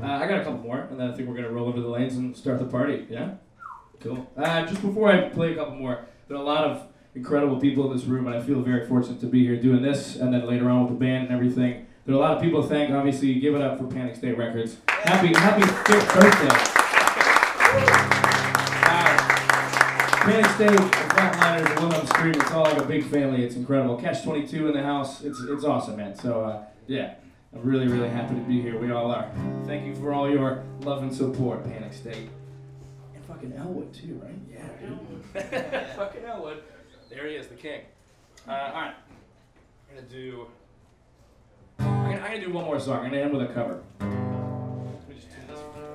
I got a couple more, and then I think we're gonna roll over the lanes and start the party. Yeah, cool. Just before I play a couple more, there are a lot of incredible people in this room, and I feel very fortunate to be here doing this, and then later on with the band and everything. There are a lot of people to thank. Obviously, give it up for Panic State Records. Happy 5th birthday. Panic State, the Flatliners, the Wilhelm Street, it's all like a big family. It's incredible. Catch 22 in the house. It's awesome, man. So, yeah, I'm really, really happy to be here. We all are. Thank you for all your love and support, Panic State. And fucking Elwood, too, right? Yeah, dude. Fucking Elwood. There he is, the king. All right. I'm gonna do one more song. I'm gonna end with a cover. Let me just tune this for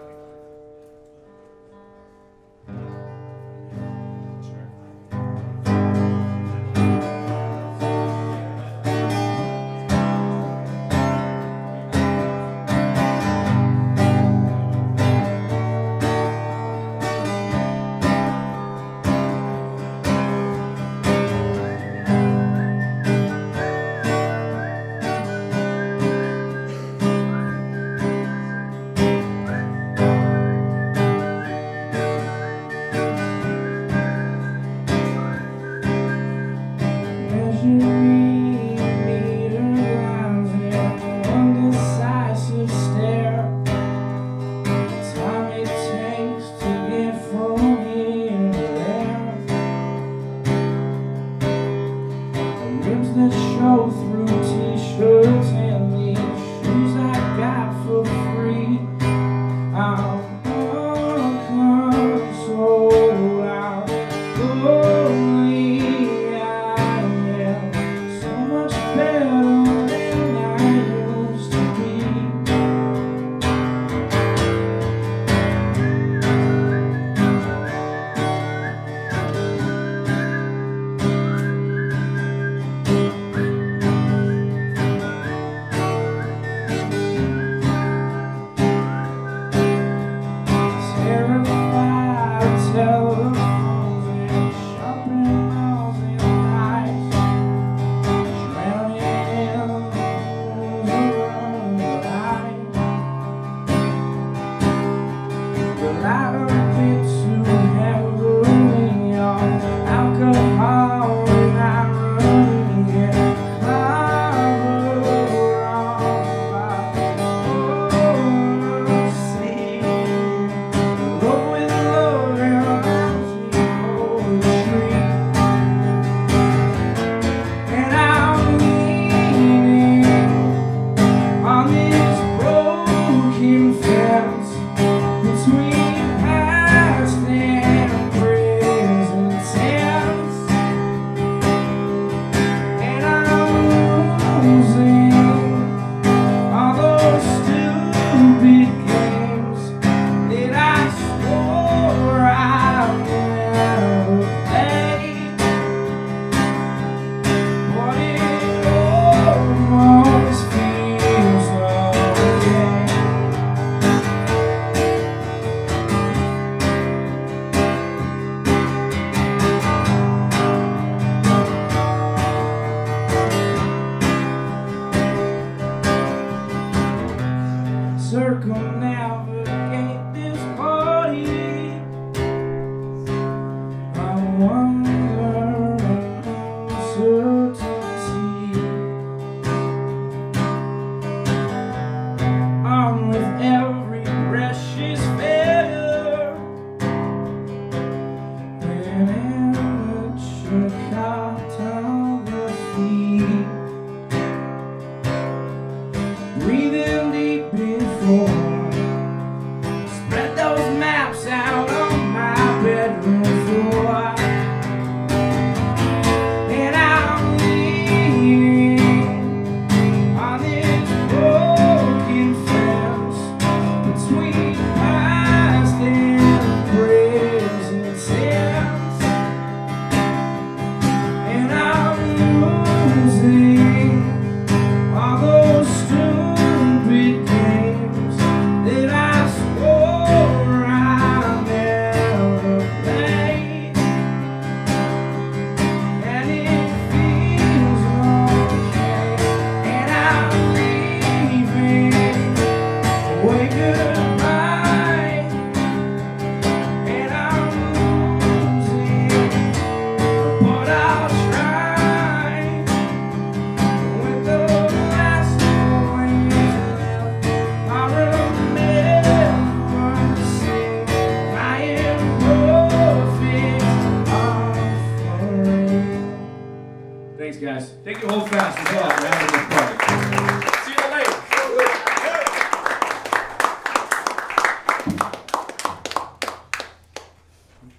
goodbye, and I'm losing, but I'll try. With the last one left, I remember saying I am perfect offering. Thanks, guys. Thank you, Holdfast as well.